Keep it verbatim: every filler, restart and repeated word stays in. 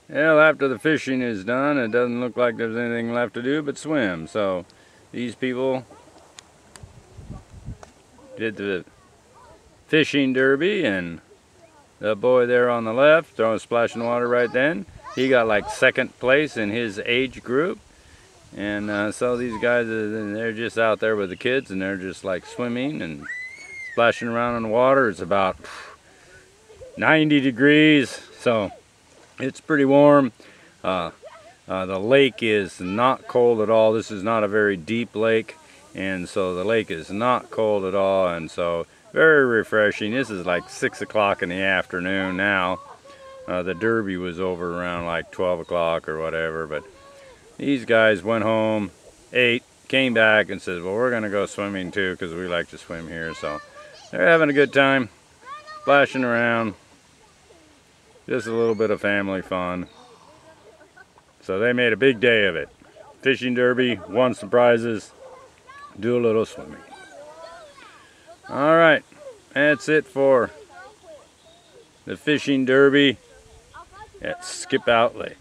Well, after the fishing is done, it doesn't look like there's anything left to do but swim. So these people did the fishing derby, and the boy there on the left throwing splashing water right then, he got like second place in his age group. And uh, so these guys, they're just out there with the kids, and they're just like swimming and splashing around in the water. It's about ninety degrees, so it's pretty warm. Uh, uh, the lake is not cold at all. This is not a very deep lake, and so the lake is not cold at all, and so very refreshing. This is like six o'clock in the afternoon now. Uh, the derby was over around like twelve o'clock or whatever, but these guys went home, ate, came back, and said, well, we're going to go swimming too because we like to swim here. So they're having a good time, splashing around. Just a little bit of family fun. So they made a big day of it. Fishing derby, won some prizes, do a little swimming. All right, that's it for the fishing derby at Skipout Lake.